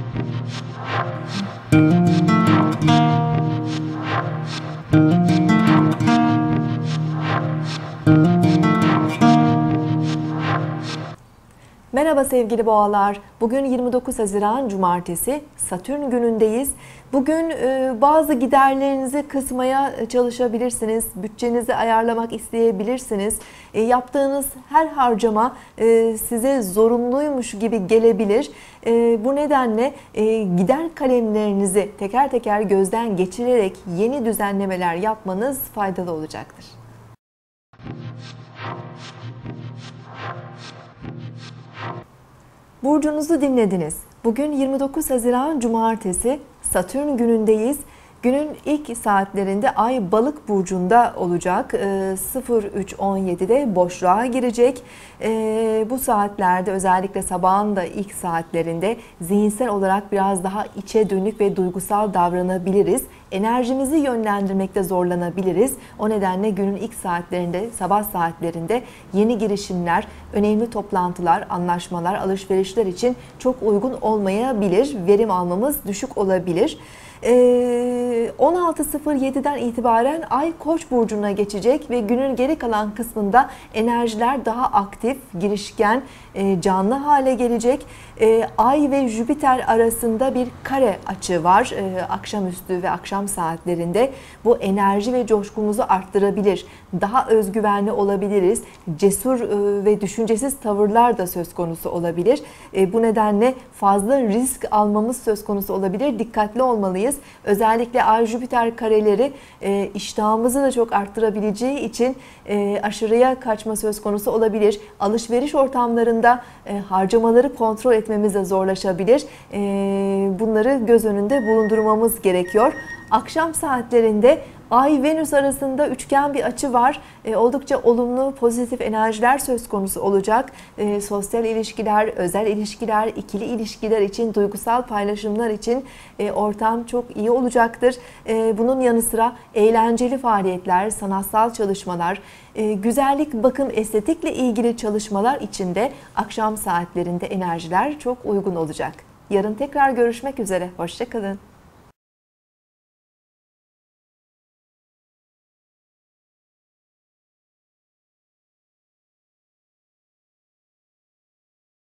Merhaba sevgili boğalar. Bugün 29 Haziran Cumartesi, Satürn günündeyiz. Bugün bazı giderlerinizi kısmaya çalışabilirsiniz. Bütçenizi ayarlamak isteyebilirsiniz. Yaptığınız her harcama size zorunluymuş gibi gelebilir. Bu nedenle gider kalemlerinizi teker teker gözden geçirerek yeni düzenlemeler yapmanız faydalı olacaktır. Burcunuzu dinlediniz. Bugün 29 Haziran Cumartesi, Satürn günündeyiz. Günün ilk saatlerinde Ay Balık burcunda olacak. 03:17'de boşluğa girecek. Bu saatlerde özellikle sabahın da ilk saatlerinde zihinsel olarak biraz daha içe dönük ve duygusal davranabiliriz. Enerjimizi yönlendirmekte zorlanabiliriz. O nedenle günün ilk saatlerinde, sabah saatlerinde yeni girişimler, önemli toplantılar, anlaşmalar, alışverişler için çok uygun olmayabilir. Verim almamız düşük olabilir. 16:07'den itibaren Ay Koç burcuna geçecek ve günün geri kalan kısmında enerjiler daha aktif, girişken, canlı hale gelecek. Ay ve Jüpiter arasında bir kare açı var akşamüstü ve akşam saatlerinde. Bu enerji ve coşkumuzu arttırabilir. Daha özgüvenli olabiliriz. Cesur ve düşüncesiz tavırlar da söz konusu olabilir. Bu nedenle fazla risk almamız söz konusu olabilir. Dikkatli olmalıyız. Özellikle Ay-Jüpiter kareleri iştahımızı da çok arttırabileceği için aşırıya kaçma söz konusu olabilir. Alışveriş ortamlarında harcamaları kontrol etmemiz de zorlaşabilir. Bunları göz önünde bulundurmamız gerekiyor. Akşam saatlerinde Ay-Venüs arasında üçgen bir açı var. Oldukça olumlu, pozitif enerjiler söz konusu olacak. Sosyal ilişkiler, özel ilişkiler, ikili ilişkiler için, duygusal paylaşımlar için ortam çok iyi olacaktır. Bunun yanı sıra eğlenceli faaliyetler, sanatsal çalışmalar, güzellik, bakım, estetikle ilgili çalışmalar için de akşam saatlerinde enerjiler çok uygun olacak. Yarın tekrar görüşmek üzere. Hoşça kalın.